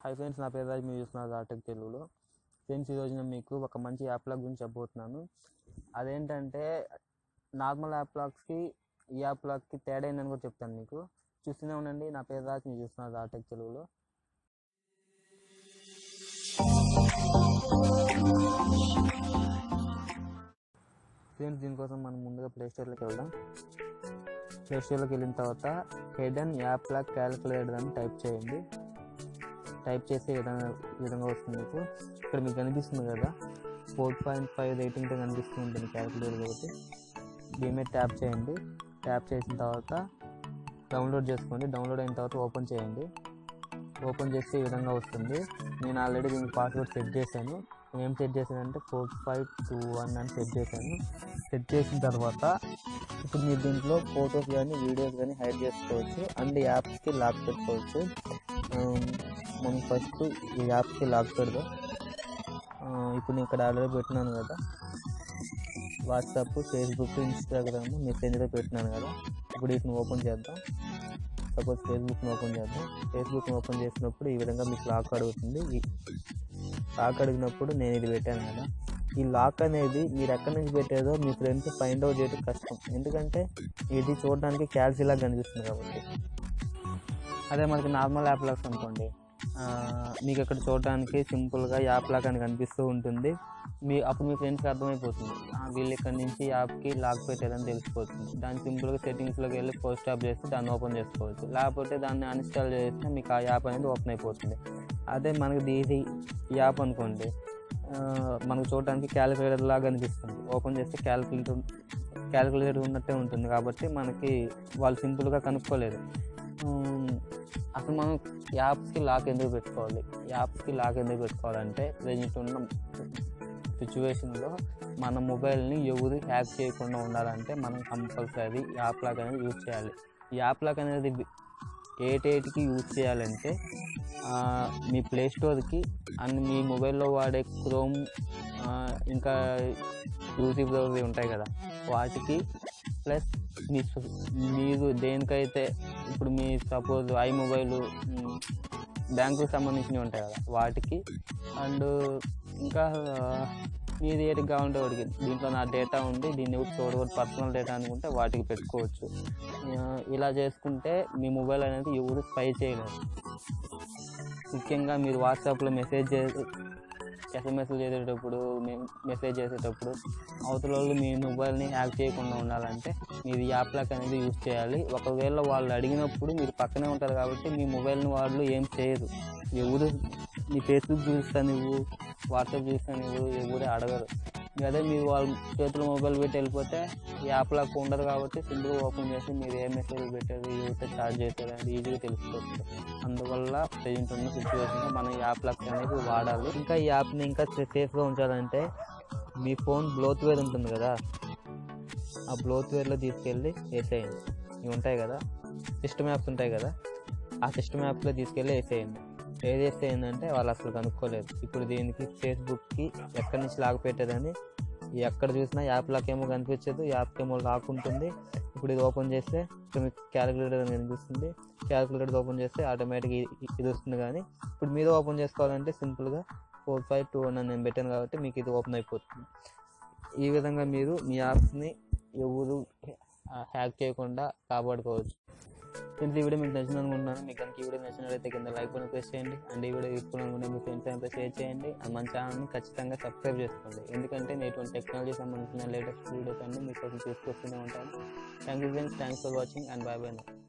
Hi friends, నా పేరు రాజ్. మీరు చూస్తున్నారు ఆటెక్ తెలుగులో. ఫ్రెండ్స్, ఈరోజు నేను మీకు ఒక మంచి యాప్ లాగ్ గురించి చెప్పబోతున్నాను. అదేంటంటే నార్మల్ యాప్ లాగ్స్కి ఈ యాప్ లాగ్కి తేడా ఏందని కూడా చెప్తాను మీకు. చూస్తూనే ఉండండి. నా పేరు రాజ్, మీరు చూస్తున్నారు ఆటెక్ తెలుగులో. ఫ్రెండ్స్, దీనికోసం మనం ముందుగా ప్లేస్టోర్లోకి వెళ్దాం. ప్లేస్టోర్లోకి వెళ్ళిన తర్వాత హిడెన్ యాప్ లాగ్ క్యాలిక్యులేటర్ అని టైప్ చేయండి. టైప్ చేసే విధంగా వస్తుంది. ఇక్కడ మీకు కనిపిస్తుంది కదా, 4.5 రేటింగ్తో కనిపిస్తూ ఉంటుంది క్యాలిక్యులేటర్ ఒకటి. దీని మీద ట్యాప్ చేయండి. ట్యాప్ చేసిన తర్వాత డౌన్లోడ్ చేసుకోండి. డౌన్లోడ్ అయిన తర్వాత ఓపెన్ చేయండి. ఓపెన్ చేస్తే ఈ విధంగా వస్తుంది. నేను ఆల్రెడీ దీనికి పాస్వర్డ్ సెట్ చేశాను. ఏం సెట్ చేశానంటే 4521 అని సెట్ చేశాను. సెట్ చేసిన తర్వాత ఇప్పుడు మీరు దీంట్లో ఫొటోస్ కానీ వీడియోస్ కానీ హైడ్ చేసుకోవచ్చు అండ్ యాప్స్కి లాక్ పెట్టుకోవచ్చు. మనం ఫస్ట్ ఈ యాప్కి లాక్ పెడదాం. ఇప్పుడు నేను ఇక్కడ ఆల్రెడీ పెట్టినాను కదా, వాట్సాప్, ఫేస్బుక్, ఇన్స్టాగ్రామ్, మెసెంజర్ పెట్టినాను కదా. ఇప్పుడు వీటిని ఓపెన్ చేద్దాం. సపోజ్ ఫేస్బుక్ని ఓపెన్ చేద్దాం. ఫేస్బుక్ని ఓపెన్ చేసినప్పుడు ఈ విధంగా మీకు లాక్ అడుగుతుంది. లాక్ అడిగినప్పుడు నేను ఇది పెట్టాను కదా. ఈ లాక్ అనేది మీరు ఎక్కడి నుంచి పెట్టేదో మీ ఫ్రెండ్స్ ఫైండ్ అవుట్ చేయడం కష్టం, ఎందుకంటే ఇది చూడడానికి క్యాల్సీలా కనిపిస్తుంది కాబట్టి. అదే మనకి నార్మల్ యాప్ లాక్స్ అనుకోండి, మీకు ఇక్కడ చూడడానికి సింపుల్గా యాప్ లాక్ అని కనిపిస్తూ ఉంటుంది. అప్పుడు మీ ఫ్రెండ్స్కి అర్థమైపోతుంది, వీళ్ళు ఇక్కడ నుంచి యాప్కి లాక్ పెట్టారని తెలిసిపోతుంది. దాన్ని సింపుల్గా సెట్టింగ్స్లోకి వెళ్ళి ఫోర్ స్టాప్ చేస్తే దాన్ని ఓపెన్ చేసుకోవచ్చు. లేకపోతే దాన్ని అన్ఇన్స్టాల్ చేస్తే మీకు ఆ యాప్ అనేది ఓపెన్ అయిపోతుంది. అదే మనకి ఇది యాప్ అనుకోండి, మనకు చూడడానికి క్యాలిక్యులేటర్ లాగా అనిపిస్తుంది. ఓపెన్ చేస్తే క్యాలిక్యులేటర్ ఉన్నట్టే ఉంటుంది కాబట్టి మనకి వాళ్ళు సింపుల్గా కనుక్కోలేదు. అసలు మనం యాప్స్కి లాక్ ఎందుకు పెట్టుకోవాలి? యాప్స్కి లాక్ ఎందుకు పెట్టుకోవాలంటే ప్రజెంట్ ఉన్న సిచ్యువేషన్లో మన మొబైల్ని ఎవరు హ్యాక్ చేయకుండా ఉండాలంటే మనం కంపల్సరీ యాప్ లాక్ అనేది యూజ్ చేయాలి. ఈ యాప్ లాక్ అనేది ఏటికి యూజ్ చేయాలంటే మీ ప్లేస్టోర్కి అండ్ మీ మొబైల్లో వాడే క్రోమ్ ఇంకా యూట్యూబ్ బ్రౌజర్ ఉంటాయి కదా, వాటికి ప్లస్ మీరు దేనికైతే ఇప్పుడు మీ సపోజ్ మొబైల్ బ్యాంకుకి సంబంధించినవి ఉంటాయి కదా, వాటికి అండ్ ఇంకా మీది ఏటికి కావాలంటే వాటికి. దీంట్లో నా డేటా ఉంది, దీన్ని ఎవరు చూడకూడదు, పర్సనల్ డేటా అనుకుంటే వాటికి పెట్టుకోవచ్చు. ఇలా చేసుకుంటే మీ మొబైల్ అనేది ఎవరు స్పై చేయలేరు. ముఖ్యంగా మీరు వాట్సాప్లో ఎస్ఎంఎస్లు చేసేటప్పుడు, మెసేజ్ చేసేటప్పుడు అవతల వాళ్ళు మీ మొబైల్ని హ్యాక్ చేయకుండా ఉండాలంటే మీరు యాప్ లాక్ అనేది యూజ్ చేయాలి. ఒకవేళ వాళ్ళు అడిగినప్పుడు మీరు పక్కనే ఉంటారు కాబట్టి మీ మొబైల్ని వాళ్ళు ఏం చేయరు. ఎవరు నీ ఫేస్బుక్ చూస్తా నువ్వు, వాట్సాప్ చూస్తా నువ్వు, ఎవరు అడగరు. అదే మీరు వాళ్ళ చేతిలో మొబైల్ పెట్టి వెళ్ళిపోతే యాప్ లాక్ ఉండదు కాబట్టి సింపుల్గా ఓపెన్ చేసి మీరు ఏ మెసేజ్ పెట్టారు, ఎవరితో చార్జ్ చేశారు అనేది ఈజీగా తెలిసిపోతుంది. అందువల్ల ప్రజెంట్ ఉన్న సిచ్యువేషన్లో మనం యాప్ లాక్ అనేది వాడాలి. ఇంకా ఈ యాప్ని ఇంకా సేఫ్గా ఉంచాలంటే మీ ఫోన్ బ్లోత్వేర్ ఉంటుంది కదా, ఆ బ్లోత్వేర్లో తీసుకెళ్ళి వేసేయండి. ఇవి ఉంటాయి కదా, సిస్టమ్ యాప్స్ ఉంటాయి కదా, ఆ సిస్టమ్ యాప్లో తీసుకెళ్ళి వేసేయండి. ఏదేస్తే ఏంటంటే వాళ్ళు అసలు కనుక్కోలేదు. ఇప్పుడు దీనికి ఫేస్బుక్కి ఎక్కడి నుంచి లాక్ పెట్టేదని ఎక్కడ చూసినా యాప్ లాక్ ఏమో కనిపించదు, యాప్కి ఏమో లాక్ ఉంటుంది. ఇప్పుడు ఇది ఓపెన్ చేస్తే ఇక్కడ మీకు క్యాలిక్యులేటర్ అని కనిపిస్తుంది. క్యాలిక్యులేటర్ ఓపెన్ చేస్తే ఆటోమేటిక్గా ఇది వస్తుంది. కానీ ఇప్పుడు మీరు ఓపెన్ చేసుకోవాలంటే సింపుల్గా 4521 అని నేను పెట్టాను కాబట్టి మీకు ఇది ఓపెన్ అయిపోతుంది. ఈ విధంగా మీరు మీ యాప్స్ని ఎవరు హ్యాక్ చేయకుండా కాపాడుకోవచ్చు. ఫ్రెండ్స్, ఈ వీడియో మీకు నచ్చింది అనుకుంటున్నాను. మీకు కనుక ఈ వీడియో నచ్చినట్లయితే కింద లైక్ బటన్ ప్రెస్ చేయండి అండ్ ఈ వీడియో ఇప్పుడు అనుకుంటే మీ ఫ్రెండ్స్ అంతా షేర్ చేయండి అండ్ మన ఛానల్ని ఖచ్చితంగా సబ్స్క్రైబ్ చేసుకోండి. ఎందుకంటే నేను టెక్నాలజీ సంబంధించిన లేటెస్ట్ వీడియోస్ అన్ని మీకోసం తీసుకొస్తూనే ఉంటాను. Thank you friends, thanks for watching and bye by.